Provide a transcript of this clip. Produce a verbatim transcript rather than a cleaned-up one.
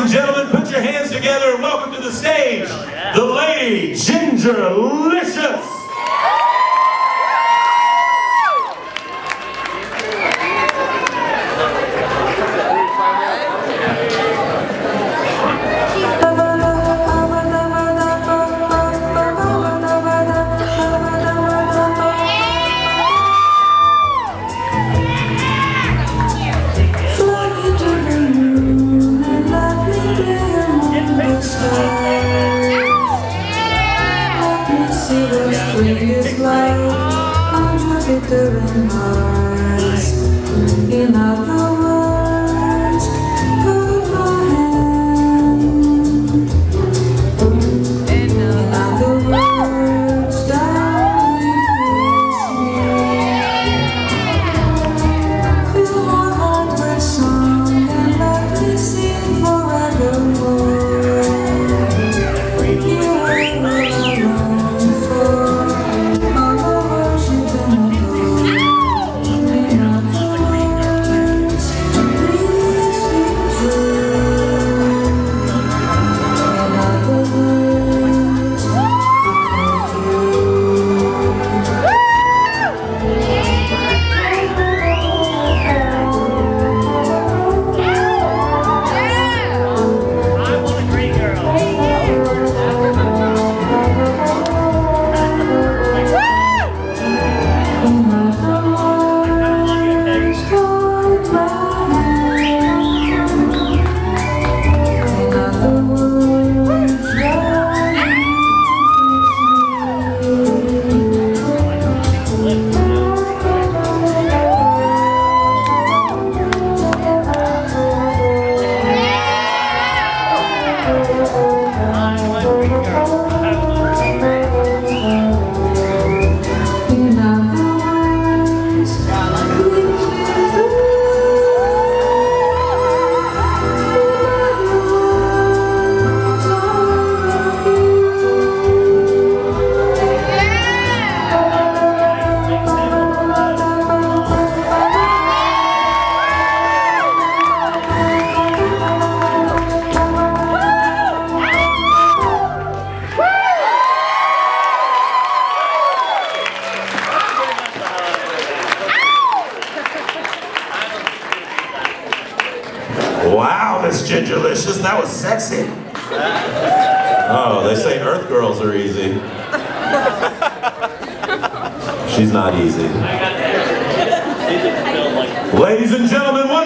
and gentlemen, put your hands together and welcome to the stage, the lady, Ginger Licious. In other words, hold my hand. In other words, darling, kiss me. Fill my heart with song and let me sing forevermore. You are what I long for. All the worship and Wow, Miss Ginger Licious, that was sexy. Oh, they say Earth girls are easy. She's not easy. Ladies and gentlemen,